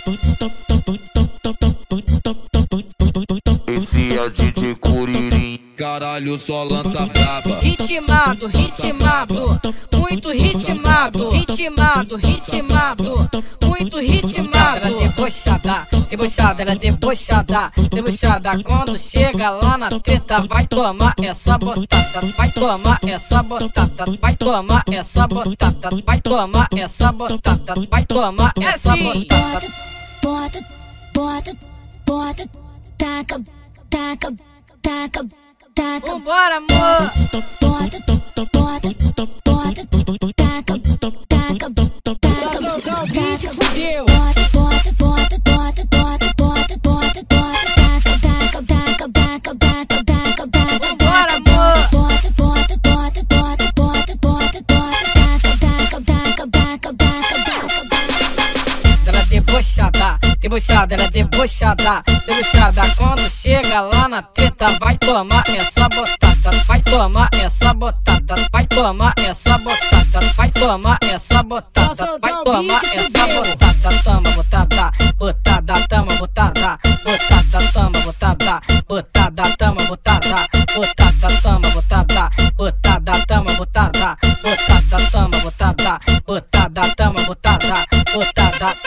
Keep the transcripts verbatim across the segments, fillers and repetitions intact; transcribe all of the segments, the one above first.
Esse é D J Curirim, caralho, só lança braba. Ritmado, ritmado, muito ritmado, ritmado, ritmado, muito ritmado. Ela é debochada, debochada, ela é debochada, debochada. Quando chega lá na treta, vai tomar essa botada, vai tomar essa botada, vai tomar essa botada, vai tomar essa botada, vai tomar essa botada. Bota, bota, bota, taca, taca, taca, taca. Vambora, amor. Bota, bota, bota, taca, taca, taca. Soltar o beat, fudeu. Bota, bota, bota, bota, bota, bota, bota, bota, taca, taca, taca, taca, taca, taca, taca. Vambora, amor. Bota, bota, bota, bota, bota, bota, bota, taca, taca, taca, taca, taca, taca. Ela é debochada, debochada, ela é debochada, debochada. Quando chega lá na treta, vai tomar essa botada, vai tomar essa botada, vai tomar essa botada, vai tomar essa botada, vai tomar essa botada. Toma botada, botada, toma botada, botada, toma botada, botada, toma botada, botada, toma botada, botada, toma botada, botada, toma botada, botada, toma botada, botada.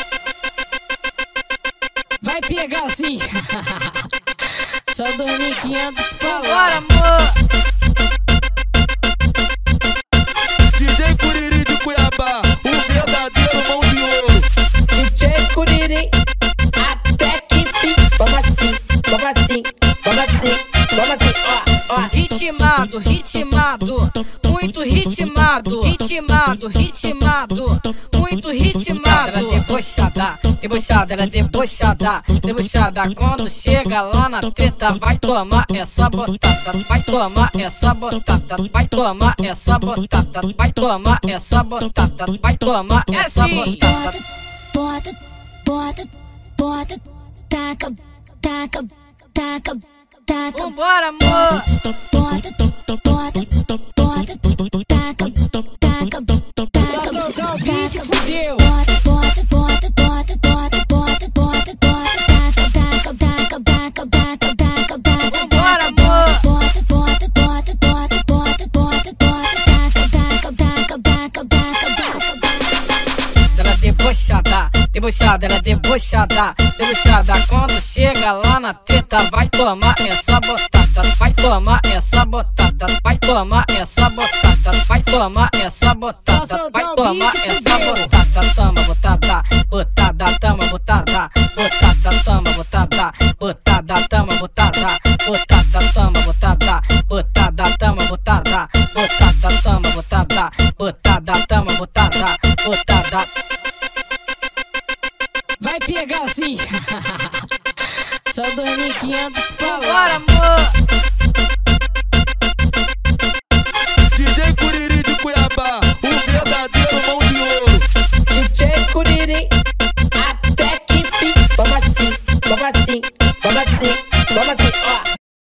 Vai pegar assim. Só dois mil e quinhentos pau. Bora, amor. D J Curirim de Cuiabá, o verdadeiro mão de ouro. D J Curirim, até que fim. Como assim, como assim, como assim, como assim, ó, ó. Ritmado, ritmado, muito ritmado, ritmado, ritmado, muito ritmado. Ela é debochada, debochada, ela é debochada, debochada. Quando chega lá na treta, vai tomar essa botada, vai tomar essa botada, vai tomar essa botada, vai tomar essa botada, vai tomar essa botada. Bota, bota, bota, taca, taca, taca, taca. Vambora, amor. Bota, bota, bota, taca, taca, taca. Soltar o beat, fudeu. Bota, bota, bota, bota, bota, bota, bota, bota, taca, taca, taca, taca, taca, taca, taca. Vambora, amor. Bota, bota, bota, bota, bota, bota, bota, taca, taca, taca, taca, taca, taca. Ela é debochada, debochada, ela é debochada, debochada. Quando chega lá na treta, vai tomar essa botada, vai tomar essa botada, vai tomar essa botada, vai tomar essa botada, vai tomar essa botada. Toma botada, botada, toma botada, botada, toma botada, botada, toma botada, botada, toma botada, botada, toma botada, botada, toma botada, botada, toma botada, botada. Vai pegar assim. Só dois mil e quinhentos pau. Bora, amor.